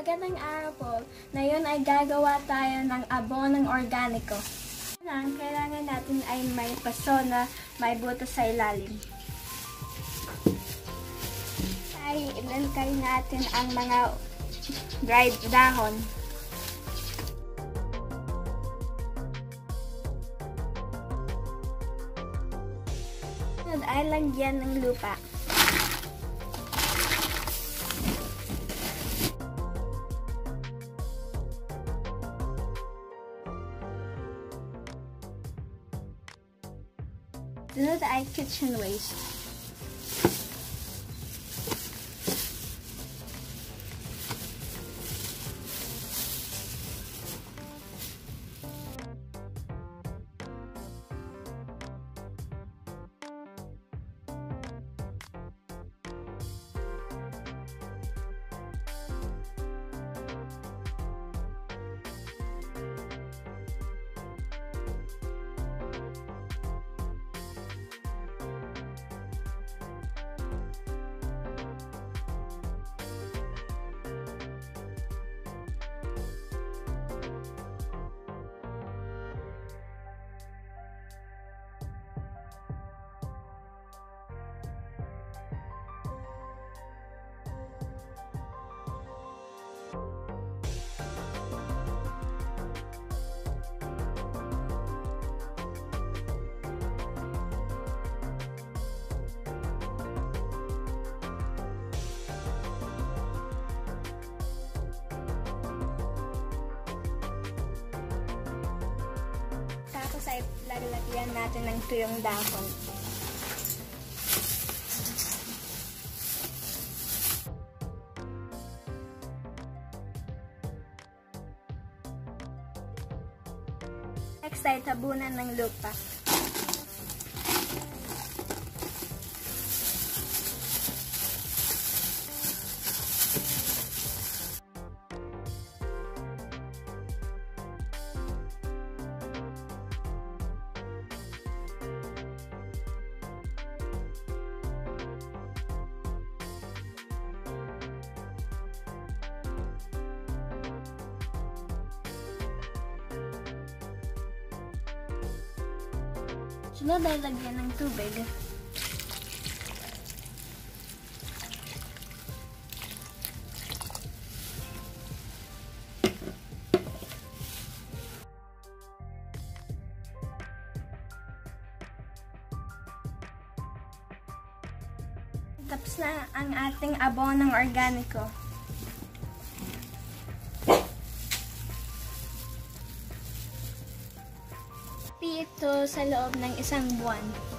Magandang araw po. Ngayon ay gagawa tayo ng abonong organiko. Ang kailangan natin ay may paso na may butas sa ilalim. Ay ilalagay natin ang mga dried dahon. Sunod ay lagyan ng lupa. Sunod ay kitchen waste. Tapos ay lalagyan natin ng tuyong dahon. Next ay tabunan ng lupa. Sunod ay lagyan ng tubig. Tapos na ang ating abonong organiko. Ito sa loob ng 1 buwan.